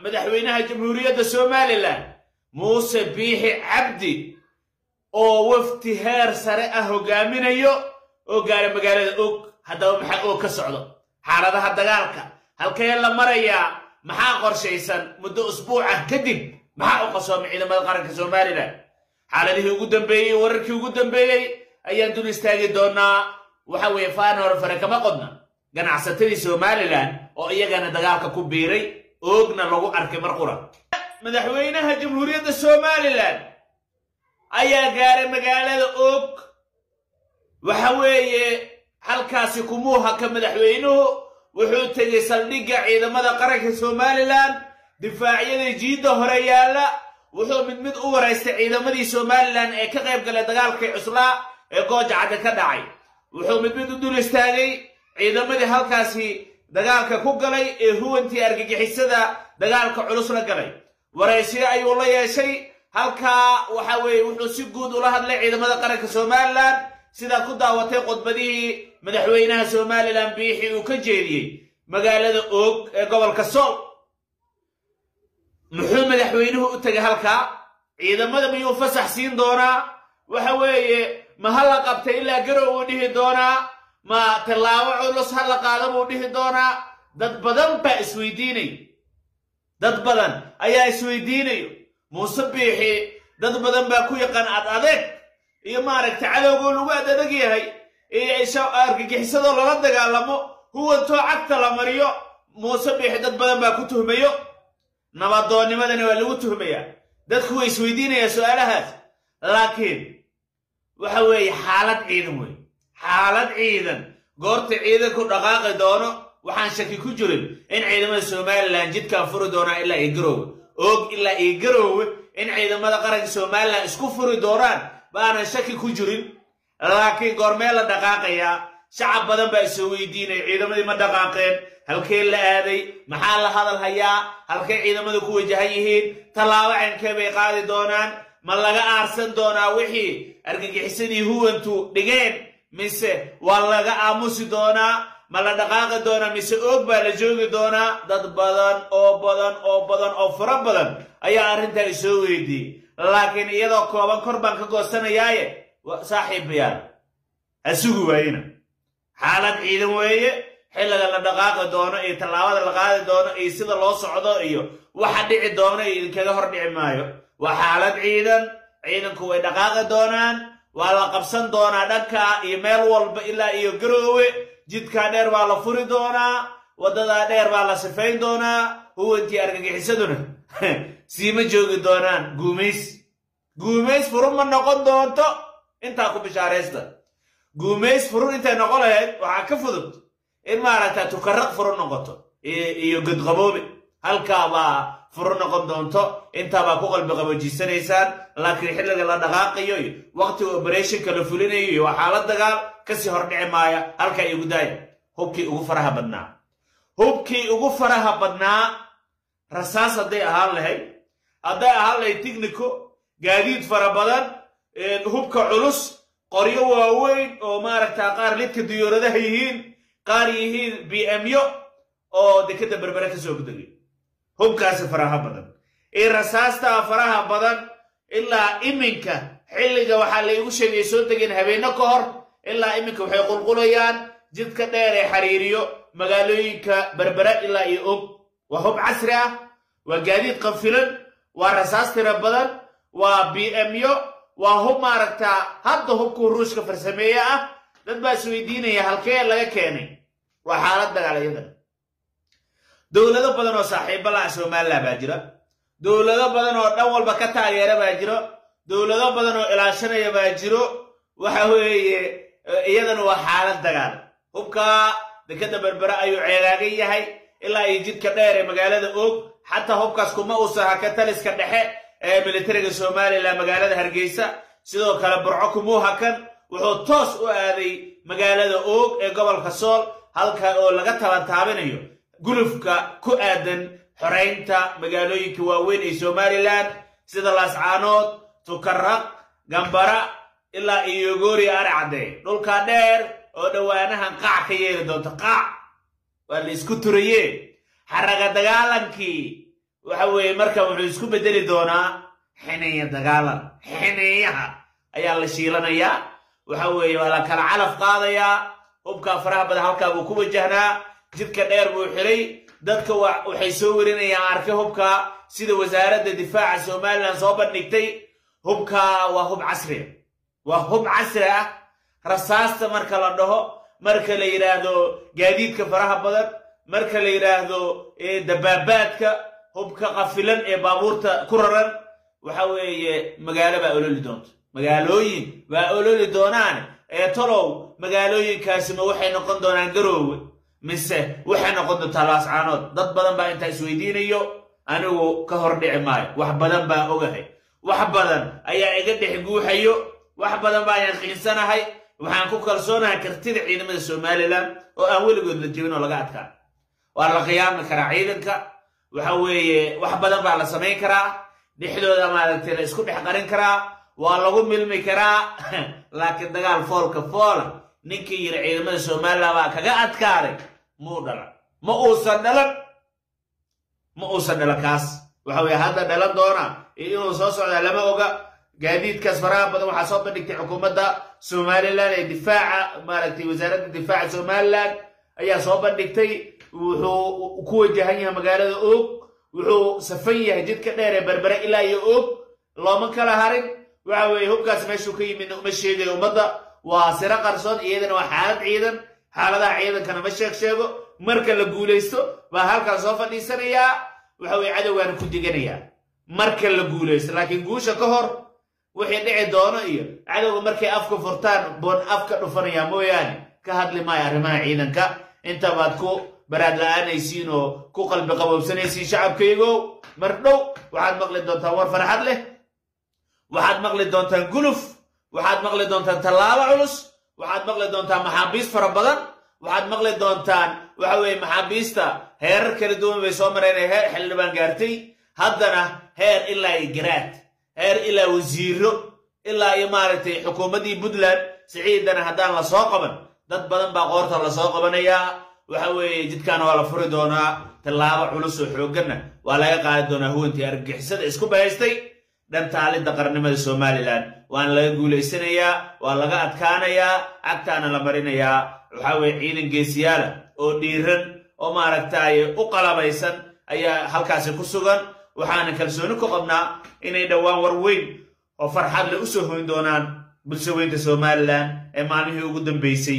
madaxweynaha jamhuuriyadda Somaliland Muuse Biixi Cabdi oo wafti heer sare ah hogaaminayo oo gaar magaalada og haddaba maxaa oo ka socdo xaaladaha dagaalka halkee la marayaa maxaa qorshaysan muddo usbuuc ah kadib maxaa u qasoomay ciidamada qaranka Somaliland xaaladihii ugu dambeeyay wararkii ugu dambeeyay ayaan dul istaagi doonaa waxa weeye faan hore fare kama qodna ganacsatadii Somaliland oo iyagana dagaalka ku biiray oogna lagu arkay mar qura madaxweynaha jamhuuriyadda Somaliland ayaa gaaray magaalada og waxa weeye halkaasi kumuuha ka madaxweynuhu wuxuu tagay saldhigga ciidamada qaranka Somaliland difaacyada jiida hore yaala wuxuu mid u wareystay ciidamadii Somaliland ee ka qayb galay dagaalkii cuslaa ee Goojacada ka dhacay wuxuu mid u dul istaagay ciidamadii halkaasi dagaalka ku galay ee huwantii argagixisada dagaalka culus la galay waraysiyo ayuu la yeeshay halka waxa weeye wuxuu si guud ula hadlay ciidamada qaranka Somaliland sida ku daawatay qodbadii madaxweynaha Somaliland Biixi uu ka jeediyay magaalada og ee gobolka Sool muxuu madaxweynuhu u tagay halka ciidamada miyuu fasax siin doonaa waxa weeye ma hala qabtay ilaa garow uu dhihi doonaa ma talaabo culus hala qaado uu dhihi doonaa dad badan baa isweydiinay dad badan ayaa isweydiinayo Muuse Biixi dad badan baa ku yaqaan adeeg iyo maaragtay cadowga lagu adeeg yahay ee ay argagixisada lala dagaalamo huwanto cagta la mariyo Muuse Biixi dad badan baa ku tuhmayo nabadoonimadana waa lagu tuhmayaa dadku way isweydiinayaan su'aalahaas laakiin waxa weeye xaalad ciidan goorta ciidanku dhaqaaqi doono waxaan shaki ku jirin in ciidamada Somaliland jidka furi doona ilaa ay garow og ilaa ay garow in ciidamada qaranka Somaliland isku furi doonaan baana shaki ku jirin laakiin goormee la dhaqaaqaya shacab badan baa soo weydiinay ciidamadii ma dhaqaaqeen halkee la aaday maxaa la hadal hayaa halkee ciidamadu ku wajahan yihiin talaabo cinkee bay qaadi doonaan ma laga aarsan doonaa wixii argagixisadii huwantu dhigeen mise waa laga aamusi doonaa ma la dhaqaaqi doonaa mise og baa la joogi doonaa dad badan oo fara badan ayaa arrintaa soo weydiiyey laakiin iyadoo kooban kor baan ka goosanayaaye saaxiibayaal asugu waayina xaalad ciidan weeye xilliga la dhaqaaqi doono iyo tallaabada la qaadi doono iyo sida loo socdo iyo waxa dhici doono idinkaga hor dhici maayo waa xaalad ciidanku way dhaqaaqi doonaan waa la qabsan doonaa dhanka iyo meel walba ilaa iyo garoowe jidka dheer baa la furi doonaa wadada dheer baa la sifayn doonaa huwantii argagixisaduna siima joogi doonaan guumays furun ma noqon doonto intaa ku bishaaraysta guumays furun intay noqon lahayd waxaa ka fudud in maaragtaa tukarraq furun noqoto iyo godqaboobe halkaa baa furun noqon doonto intaabaa ku qalbi qaboojisanaysaan laakiin xilliga la dhaqaaqayo iyo waqtiga operationka la fulinayo iyo waa xaalad dagaal kasii hordhici maaya halkaa igu daaya hubkii ugu faraha badnaa rasaas hadday ahaan lahayd tigniko gaadiid fara badan hubka culus qoryo waaweyn oo maaragtaa qaar lidka diyaaradaha yihiin qaar yihiin BMyo oo dekada berbera ka soo gudagay hubkaasi faraha badan ee rasaasta faraha badan ilaa iminka xilliga waxa la igu sheegay soo tageen habeeno ka hor ilaa iminka waxay qulqulayaan jidka dheer ee xariiriyo magaalooyinka berbera ilaa iyo og waa hub casri ah waa gaadiid qafilan waa rasaas tira badan waa BMyo waa hub maaragtaa hadda hubku ruushka farsameeye ah dad baa isweydiinaya halkee laga keenay waa xaalad dagaalayadan dowlado badan oo saaxiibo la Somaliland baa jira dowlado badan oo dhan walba ka taageera baa jiro dowlado badan oo ilaashanaya baa jiro waxa weeye iyadana waa xaalad dagaal hubka dekada berbera ayuu ceegaagan yahay ilaa ay jidka dheer ee magaalada og xataa hubkaas kuma usaha ka taliska dhexe ee militariga Somaliland magaalada Hargeysa sidoo kale burco kumuuha kan wuxuu toos u aaday magaalada og ee gobolka Sool halka oo laga tabantaabinayo gulufka ku aadan xoreynta magaalooyinka waaweyn ee Somaliland sida Laascaanood Tukarraq Gambara ilaa iyo Goori Arcade dhulka dheer oo dhawaanahan qaac ka yeeli doonto qaac waa la isku turayee xaraga dagaalankii وحوي مركب وحيسكو بدلي دونا حنية دقالا حنيها أيا الله شيلنا يا وحوي ولا كان علف قاضيا وبكا فرح بدها هلكا بوكو وجهنا جدك دير بو خري ددك waxay soo warinayaan arkay hubka sida wasaaradda difaaca Soomaaliland soo bandhigtay hubka waa hub casri ah rasaasta marka la dhaho marka la yiraahdo gaadiidka faraha badan marka la yiraahdo dabaabaadka hubka qafilan ee baabuurta ku raran waxa weeye magaalooyin baa ololi doonaan tolow magaalooyinkaasi ma waxay noqon doonaan Garoowe mise waxay noqon doontaa Laascaanood dad badan baa inta isweydiinayo anigu ka hor dhici maayo wax badan baa ogahay wax badan ayaa iga dhex guuxayo wax badan baa yaqiinsanahay waxaan ku kalsoonahay kartida ciidamada Soomaaliland oo aan weligood la jebin oo laga adkaa waa la qiyaami karaa ciidanka waxa weeye wax badan baa la sameyn karaa dhexdooda maaragtay la isku dhex qarin karaa waa lagu milmi karaa laakiin dagaal foolka foola ninkii yiri ciidamada Soomaaliland baa kaga adkaaday ma uusan dhalan kaas waxa weeye hadda dhalan doona inuu soo socdo lama oga gaadiidkaas faraha badan waxaa soo bandhigtay xukuumadda Soomaaliland ee difaaca maaragtay wasaaradda difaaca Soomaaliland ayaa soo bandhigtay wuxuu ku wajahan yahay magaalada Og wuxuu safan yahay jidka dheer ee Berbera ilaa iyo Og looma kala harin waxa weeye hubkaas meeshuu ka yimid uma sheegayo ummadda waa sira qarsoon iyadana waa xaalad ciidan xaaladaha ciidankana ma sheego marka la guuleysto baa halkan soo fadhiisanaya waxa weeye cadawgan ku diganayaa marka la guuleysto laakiin guusha ka hor wixii dhici doono iyo cadawga markay afka furtaan boon afka dhufanaya mooyaane ka hadli maayo arrimaha ciidanka inta baad ku baraad la'aanaysiin oo ku qalbi qabowsanaysiin shacabkaygo mar dhow waxaad maqli doontaan war farxad leh waxaad maqli doontaan guluf waxaad maqli doontaan tallaabo culus waxaad maqli doontaan maxaabiis fara badan waxaad maqli doontaan waxa weeye maxaabiista heerar kala duwan bay soo mareen heer xildhibaan gaartay haddana heer ilaa garaad heer ilaa wasiiro ilaa iyo maaragtay xukuumaddii Puntland siciidana haddaan la soo qaban dad badan baa qoorta la soo qabanayaa waxa weeye jidkaana waa la furi doonaa tallaabo culus oo xoogganna waa laga qaadi doonaa huwantii argagixisada isku bahaystay dhantaalidda qarnimada Soomaaliland waan laga guuleysanayaa waa laga adkaanayaa agtaana la marinayaa waxa weeye ciidan geesiyaala oo dhiiran oo maaragtay u qalabaysan ayaa halkaas ku sugan waxaana kalsooni ku qabnaa inay dhawaan war weyn oo farxad leh u soo hoyn doonaan bulshooyinka Soomaaliland ee maalmihii ugu dambeysay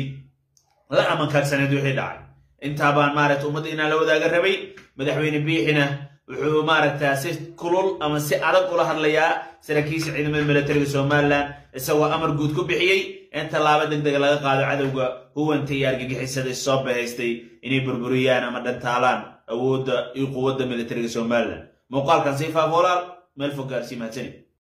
la amankaagsaneed wixii dhacay inta baan maaragtay ummadda inaan la wadaaga rabay madaxweyne biixina wuxuu maaragtay si kulul ama si adag ula hadlayaa saraakiisha ciidamada militariga Soomaaliland isagoo amar guud ku bixiyay in tallaabo degdeg laga qaado cadawga huwanta iyo argagixisada soo bahaystay inay burburiyaan ama dhantaalaan awoodda iyo quwadda militariga Soomaaliland muuqaalkan si faafolaal meel fog gaarsiin mahadsanid